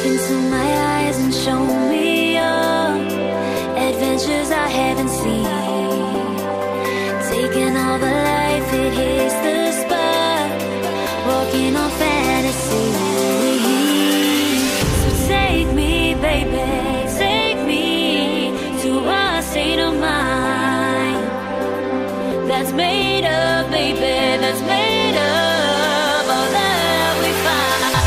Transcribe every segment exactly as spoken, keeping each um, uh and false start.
into my eyes and show me your adventures I haven't seen. Taking all the life, it hits the spot, walking on fantasy. So take me, baby, take me to a state of mind that's made up, baby, that's made up all that we find.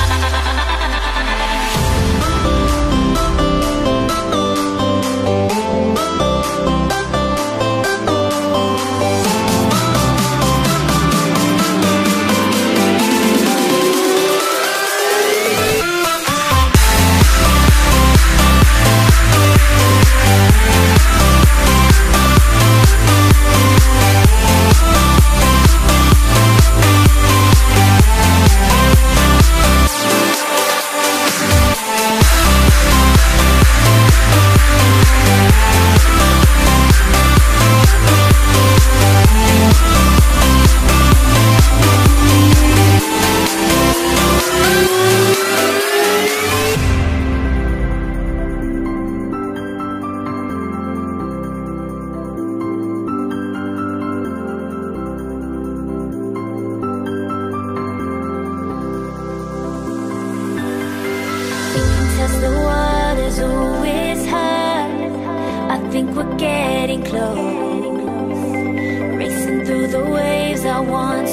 Test the waters, oh it's hot. I think we're getting close. Racing through the waves, I want